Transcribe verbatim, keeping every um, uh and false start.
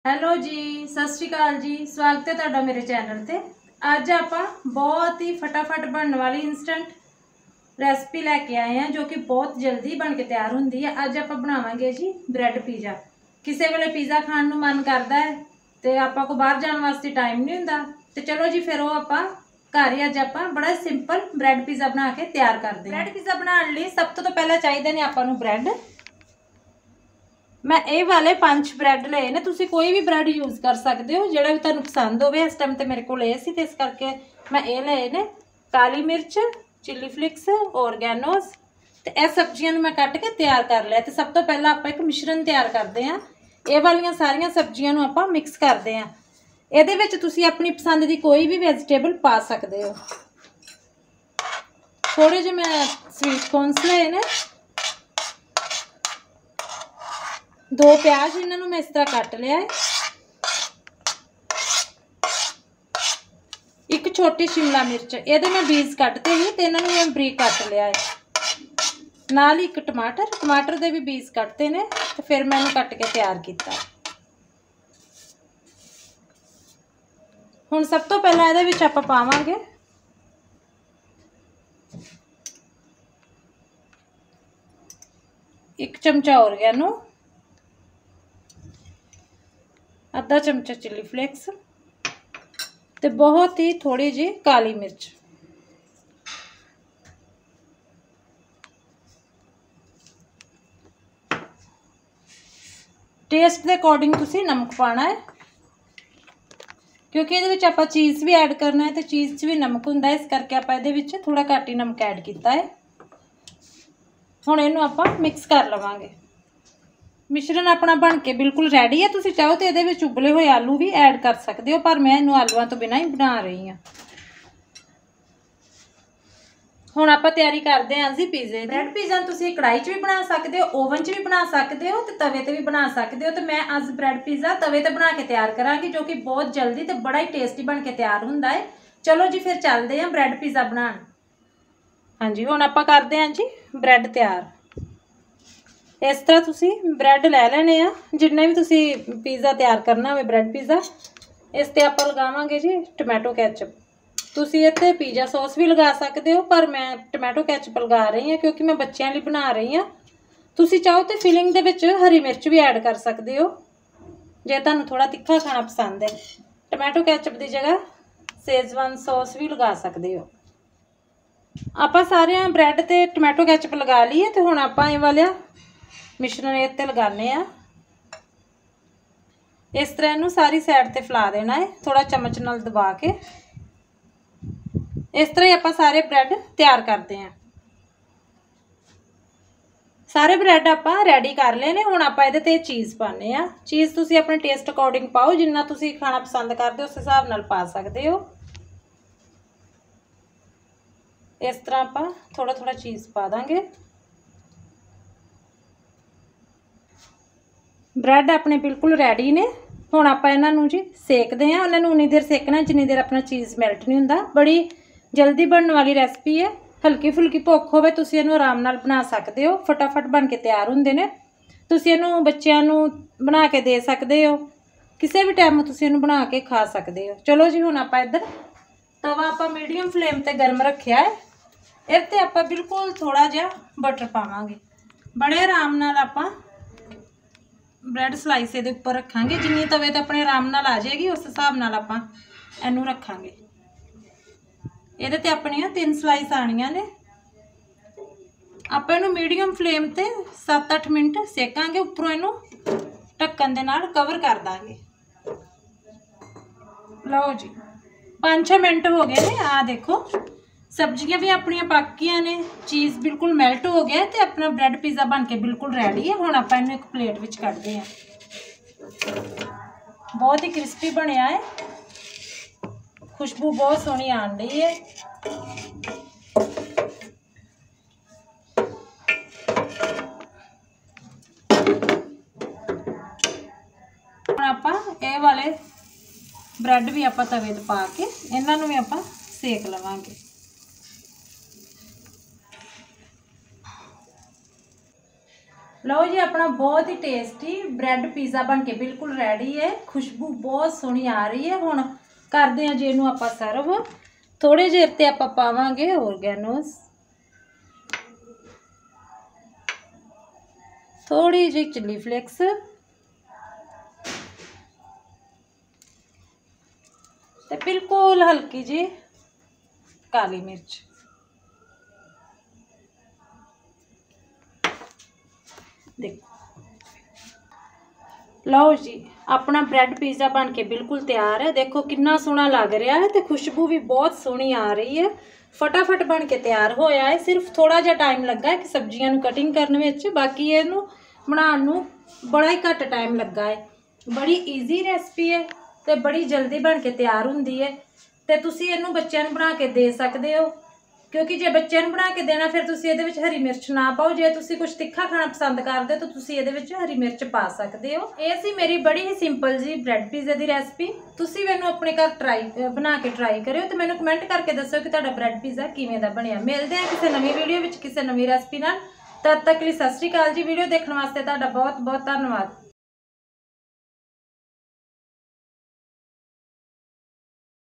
Hello ਜੀ, ਸਤਿ ਸ਼੍ਰੀ ਅਕਾਲ ਜੀ। ਸਵਾਗਤ ਹੈ ਤੁਹਾਡਾ ਮੇਰੇ ਚੈਨਲ ਤੇ। ਅੱਜ ਆਪਾਂ ਬਹੁਤ ਹੀ ਫਟਾਫਟ ਬਣਨ ਵਾਲੀ ਇੰਸਟੈਂਟ ਰੈਸਪੀ ਲੈ ਕੇ ਆਏ हैं जो कि बहुत जल्दी बन के तैयार होंगी है। अज आप बनावांगे जी ब्रैड पीज़ा। किसी वेले पीज़ा खाण नूं मन करता है तो आपां को बाहर जाने वास्ते टाइम नहीं हुंदा, तो चलो जी फिर वो आपां घर ही अज आपां बड़ा सिंपल ब्रैड पीज़ा बना के तैयार करते हैं। ब्रैड पीज़ा बनाने लई सब तो पहला चाहिए ने आपां नूं ब्रैड। मैं ये वाले पांच ब्रैड लए ने, तुसीं कोई भी ब्रैड यूज़ कर सकते हो जिहड़ा भी तुहानूं पसंद होवे। इस टाइम तो मेरे कोल ये सी ते इस करके मैं ये लए ने। काली मिर्च, चिली फ्लिक्स, ऑर्गेनोस ते इह सब्जियां नूं मैं कट के तैयार कर लिया। तो सब तो पहला आपां एक मिश्रण तैयार करते हैं। ये वालियां सारियां सब्जियां नूं आपां मिक्स करते हैं। इहदे विच तुसीं अपनी पसंद की कोई भी वेजिटेबल पा सकते हो। थोड़े जे मैं स्वीट कॉर्नस लए ने, दो प्याज इन्हों मैं इस तरह कट लिया है, एक छोटी शिमला मिर्च ये मैं बीज कटते ही तो इन्हों मैं बरीक कट लिया है। नाल ही एक टमाटर टमाटर के भी बीज कटते ने, तो फिर मैं इन्हूं कट के तैयार किया। हुण सब तो पहला इहदे विच आपां पावांगे एक चमचा ऑर्गेनो, आधा चमचा चिली फ्लेक्स ते बहुत ही थोड़ी जी काली मिर्च। टेस्ट के अकॉर्डिंग तुसी नमक पाना है, क्योंकि ये आपां चीज़ भी ऐड करना है तो चीज़ च भी नमक हुंदा है, इस करके आपां इहदे विच थोड़ा घट ही नमक ऐड किया है। हुण इहनूं आपां मिक्स कर लवांगे। मिश्रण अपना बन के बिल्कुल रेडी है। तुसीं चाहो तो इहदे विच उबले हुए आलू भी ऐड कर सकते हो, पर मैं इहनूं आलूआं तो बिना ही बना रही हाँ। हुण आपां तैयारी करते हैं जी पीज़े। ब्रैड पीज़ा तुसीं कढ़ाई च भी बना सकते हो, ओवन च भी बना सकते हो, तो तवे ते भी बना सकते हो। तो मैं अज ब्रैड पीज़ा तवे ते बना के तैयार करांगी, जो कि बहुत जल्दी तो बड़ा ही टेस्टी बन के तैयार हुंदा है। चलो जी फिर चलते हैं ब्रैड पीज़ा बनाउण। हाँ जी, हुण आपां करदे हैं जी ब्रैड तैयार। इस तरह तुसी ब्रैड लै लेने आ, जिन्ने भी तुसी पीज़ा तैयार करना हो ब्रैड पीज़ा। इस ते आपां लगावांगे जी टमैटो कैचअप। तुसी इत्ते पीज़ा सॉस भी लगा सकते हो, पर मैं टमैटो कैचअप लगा रही हाँ क्योंकि मैं बच्चों लिए बना रही हाँ। तुसी चाहो तो फिलिंग दे विच हरी मिर्च भी ऐड कर सकते हो जे तुहानूं थोड़ा तिखा खाना पसंद है। टमैटो कैचअप की जगह शेजवान सॉस भी लगा सकते हो। आपां सारे ब्रैड ते टमैटो कैचअप लगा लीए, तो हुण आपां इह वाला मिश्रण इत्ते लगाने आ। इस तरह इनू सारी साइड ते फैला देना है, थोड़ा चम्मच नाल दबा के। इस तरह ही आपां सारे ब्रैड तैयार करते हैं। सारे ब्रैड आपां रेडी कर लेने। हुण आपां इहदे ते चीज़ पाने आ। चीज़ तुसी अपने टेस्ट अकॉर्डिंग पाओ, जिन्ना तुसी खाना पसंद करते हो उस हिसाब नाल पा सकते हो। इस तरह आपां थोड़ा थोड़ा चीज़ पा देंगे। ब्रैड अपने बिल्कुल रेडी ने। हुण आपां इन्हां नूं जी सेकदे हैं। उन्हां नूं उन्नी देर सेकना जिन्नी देर अपना चीज़ मैल्ट नहीं हुंदा। बड़ी जल्दी बनने वाली रेसिपी है। हल्की फुल्की भुख होवे तुसीं इहनूं आराम नाल बना सकते हो, फटाफट बन के तैयार हुंदे ने। तुसीं इहनूं बच्चिआं नूं बना के दे सकते हो, किसी भी टाइम तुसीं इहनूं बना के खा सकते हो। चलो जी हुण आपां इधर तवा आपां मीडियम फ्लेम ते गर्म रखिआ है। इह ते आपां बिल्कुल थोड़ा जिहा बटर पावांगे। बड़े आराम नाल आपां ब्रैड स्लाइस ये उपर रखांगे, जिन्नी तवे ते अपने आराम नाल आ जाएगी उस हिसाब नाल आपां इहनूं रखांगे। इहदे ते अपनियां तीन स्लाइस आनियां ने। आपां इहनूं मीडियम फ्लेम ते सत्त अठ मिनट सेकांगे। उपरों इहनूं ढक्कन दे नाल कवर कर दांगे। लो जी पाँच छे मिनट हो गए ने। आ देखो सब्जियां भी अपनियां पक्कियां ने, चीज़ बिल्कुल मैल्ट हो गया तो अपना ब्रैड पीज़ा बन के बिल्कुल रेडी है। हुण आपां इहनूं एक प्लेट विच कढदे हैं। बहुत ही क्रिस्पी बनिया है, खुशबू बहुत सोहनी आण रही है। हुण आपां इह वाले ब्रैड भी आपां तवे ते पा के इन्हां नूं भी आपां सेक लवांगे। ਲਓ ਜੀ ਆਪਣਾ ਬਹੁਤ ਹੀ ਟੇਸਟੀ ਬ੍ਰੈਡ ਪੀਜ਼ਾ ਬਣ ਕੇ ਬਿਲਕੁਲ ਰੈਡੀ ਹੈ। ਖੁਸ਼ਬੂ ਬਹੁਤ ਸੋਹਣੀ ਆ ਰਹੀ ਹੈ। ਹੁਣ ਕਰਦੇ ਹਾਂ ਜੀ ਇਹਨੂੰ ਆਪਾਂ ਸਰਵ। ਥੋੜੇ ਜਿਹੇ ਤੇ ਆਪਾਂ ਪਾਵਾਂਗੇ ਔਰਗੈਨੋਸ, थोड़ी जी चिली फ्लेक्स, ते बिल्कुल हल्की जी काली मिर्च। देखो लो जी अपना ब्रेड पिज़्ज़ा बन के बिल्कुल तैयार है। देखो कितना सोहना लग रहा है, तो खुशबू भी बहुत सोहनी आ रही है। फटाफट बन के तैयार होया है। सिर्फ थोड़ा जिहा टाइम लगा है कि सब्जियां नूं कटिंग करने विच, बाकी इहनूं बनाउण नूं बड़ा ही घट टाइम लगा है। बड़ी ईजी रेसिपी है तो बड़ी जल्दी बन के तैयार हुंदी है। तो तुसीं इहनूं बच्चों नूं बना के दे सकदे हो, क्योंकि जे बच्चों नूं बना के देना फिर तुसीं इहदे विच हरी मिर्च ना पाओ। जे तुसीं कुछ तिखा खाना पसंद करदे तो तुसीं इहदे विच हरी मिर्च पा सकदे हो। ये सी मेरी बड़ी ही सिंपल जी ब्रेड पिज़्ज़ा दी रेसिपी। तुसीं मैनूं अपने घर ट्राई बना के ट्राई करियो तो मैनूं कमेंट करके दस्सो कि तुहाडा ब्रेड पिज़्ज़ा किवें दा बनिया। मिलदे हां किसी नवीं वीडियो विच किसी नवीं रेसिपी नाल। तद तक लई सत श्री अकाल जी। वीडियो देखने वास्ते तुहाडा बहुत बहुत धन्नवाद।